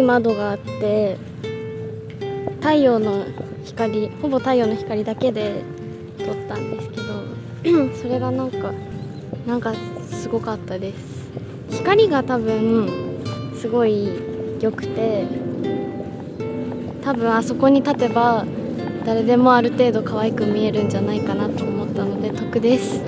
窓があって、太陽の光、ほぼ太陽の光だけで撮ったんですけどそれがなんかすごかったです。光が多分すごい良くて、多分あそこに立てば誰でもある程度可愛く見えるんじゃないかなと思ったので得です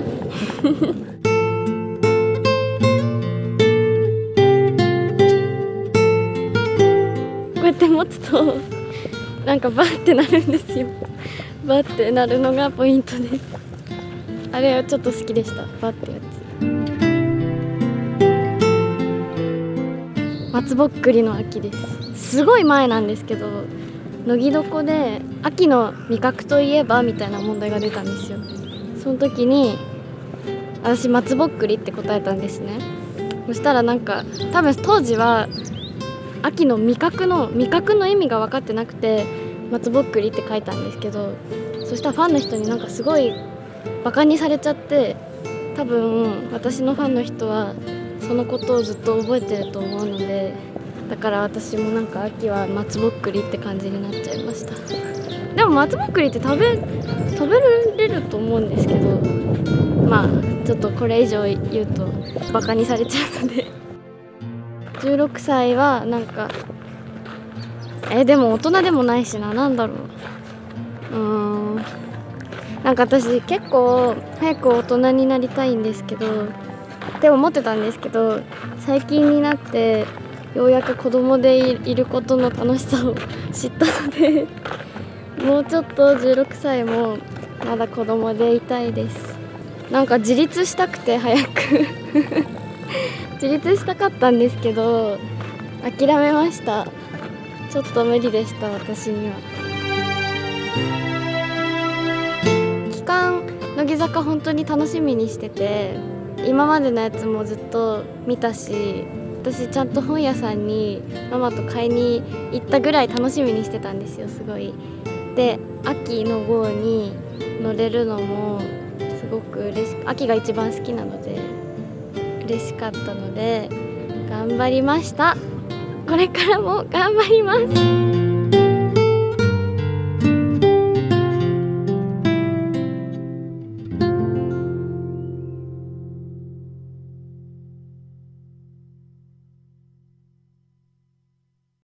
こうやって持つとなんかバッてなるんですよ。バッてなるのがポイントです。あれはちょっと好きでした。バッてやつ。松ぼっくりの秋です。すごい前なんですけど、乃木床で秋の味覚といえばみたいな問題が出たんですよ。その時に私松ぼっくりって答えたんですね。そしたらなんか多分当時は秋の味覚の意味が分かってなくて松ぼっくりって書いたんですけど、そしたらファンの人になんかすごいバカにされちゃって、多分私のファンの人はそのことをずっと覚えてると思うので、だから私もなんか秋は松ぼっくりって感じになっちゃいました。でも松ぼっくりって食べれると思うんですけど、まあちょっとこれ以上言うとバカにされちゃうので16歳はなんかでも大人でもないしな、なんだろう、なんか私結構早く大人になりたいんですけどって思ってたんですけど、最近になってようやく子供でいることの楽しさを知ったのでもうちょっと16歳もまだ子供でいたいです。なんか自立したくて早く自立したかったんですけど諦めました。ちょっと無理でした、私には。期間乃木坂本当に楽しみにしてて、今までのやつもずっと見たし、私ちゃんと本屋さんにママと買いに行ったぐらい楽しみにしてたんですよ、すごい。で秋の号に乗れるのもすごく秋が一番好きなので嬉しかったので頑張りました。これからも頑張ります。